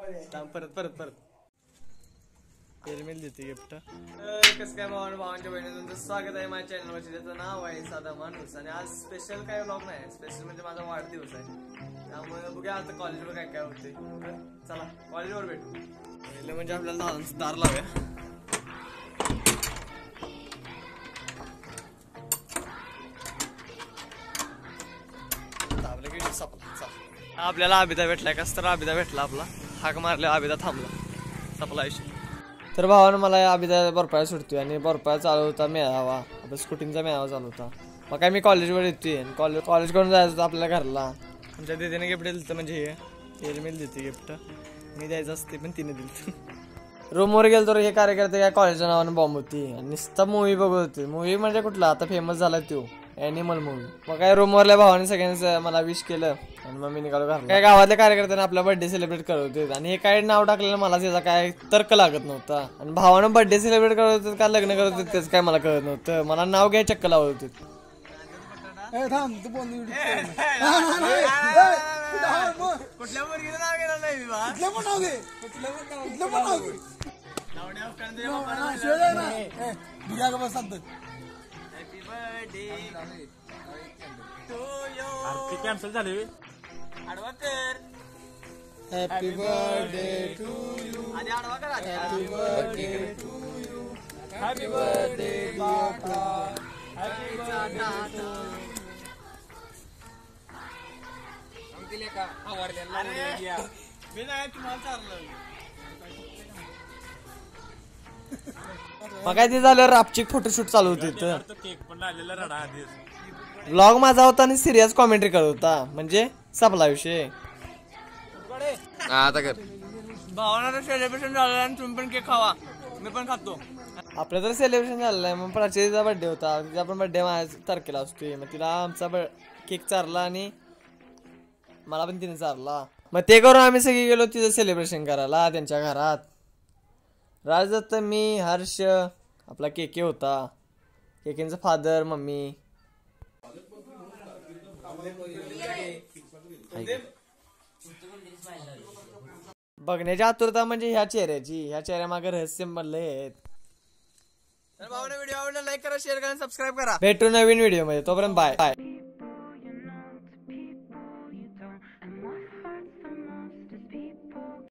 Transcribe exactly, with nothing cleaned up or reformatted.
परत परत परत पेरमेल देते गिफ्ट. कसं काय भावानं भावांच्या बहिणी तुमचं स्वागत आहे माझ्या चॅनलवर. त्याचं नाव आहे साधा माणूस आणि आज स्पेशल काय व्लॉग नाही, स्पेशल म्हणजे माझा वाढदिवस आहे. त्यामुळे बघूया आता कॉलेजवर काय काय होते. चला कॉलेजवर भेटू. पहिले म्हणजे आपल्याला दारांचं दार लावूया. आपल्याला आबिदा भेटलाय. कस तर आबिदा भेटला आपला. हाक मारल्या आबिदा थांबला. सपला विषय. तर भावानं मला आबिदा बरपाया सुटतोय आणि बरपाया चालू होता मेळावा. आपला स्कूटींचा मेळावा चालू होता. मग काय मी कॉलेजवर येतोय. कॉलेज कॉलेज करून जायचं होतं आपल्या घरला. आमच्या दीदीने गिफ्ट दिलं म्हणजे हे एलमेल देते गिफ्ट. मी द्यायचं असते पण तिने दिलं. रूमवर गेलो तर हे कार्यकर्ते काय कॉलेजच्या नावानं बॉम्ब होती आणि नुसता मूवी बघत होते. मूवी म्हणजे कुठला आता फेमस झाला तो ॲनिमल मूवी. मग काय रूमवरल्या भावाने सगळ्यांनी मला विश केलं आणि मग मी निघालो घरला. काय गावातल्या कार्यकर्त्यांना आपला बर्थडे सेलिब्रेट करत होते आणि हे काय नाव टाकलेलं मला त्याचा काय तर्क लागत नव्हता. आणि भावानं बर्थडे सेलिब्रेट करत होते का लग्न करत होते त्याचं काय मला कळत नव्हतं. मला नाव घ्याय चक्क लावत होते. कुठल्या मुलगीचं नाव घेणार नाही कॅन्सल झाले. आडवा कर. Happy birthday to you. आधी आडवा कर. Happy birthday to you. Happy birthday बाबा. Happy birthday. दिले का आवडलेला मी नाही तुम्हाला चाललं. मग काय ते झालं रापचिक फोटोशूट चालू होते. केक पण आलेला रडा आधीच. व्लॉग माझा होता आणि सिरियस कॉमेंट्री करत होता म्हणजे सपला विषय. आता कर. भावना सेलिब्रेशन झालं आणि तुम्ही पण केक खावा. मी पण खातो. आपलं तर सेलिब्रेशन झालेलं आहे. मग प्राचीचा बर्थडे होता. तिचा पण बर्थडे माझ्या तारखेला असतोय. मग तिला आमचा केक चारला आणि मला पण तिने चारला. मग ते करून आम्ही सगळी गेलो तिचं सेलिब्रेशन करायला त्यांच्या घरात. राजदत्त, मी, हर्ष, आपला केके होता. केकेंचा फादर, मम्मी. बघण्याची आतुरता म्हणजे ह्या चेहऱ्याची. ह्या चेहऱ्यामागे रहस्य बनले आहेत. तर भावाने व्हिडिओ आवडला लाईक करा, शेअर करा, सबस्क्राईब करा. भेटू नवीन व्हिडिओ मध्ये. तोपर्यंत बाय बाय.